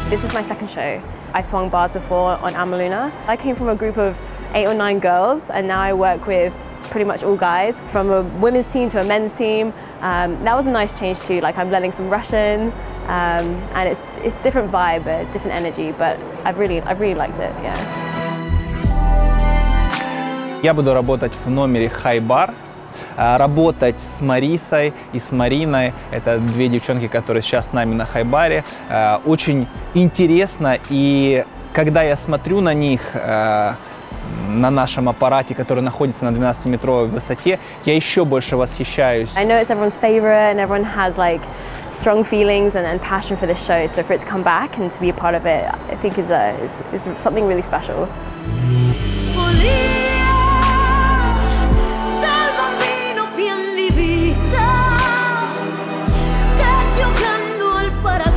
This is my second show. I swung bars before on Amaluna. I came from a group of 8 or 9 girls, and now I work with pretty much all guys, from a women's team to a men's team. That was a nice change too. Like, I'm learning some Russian, and it's different vibe, a different energy, but I really liked it. Yeah. Я буду работать в номере High Bar, работать с Марисой и с Мариной. Это две девчонки, которые сейчас с нами на High Bar. Очень интересно, и когда я смотрю на них, на нашем аппарате, который находится на 12-метровой высоте, я еще больше восхищаюсь. I know it's everyone's favorite and everyone has like strong feelings and passion for this show, so for it to come back and to be a part of it, I think is something really special. Giocando al paradiso.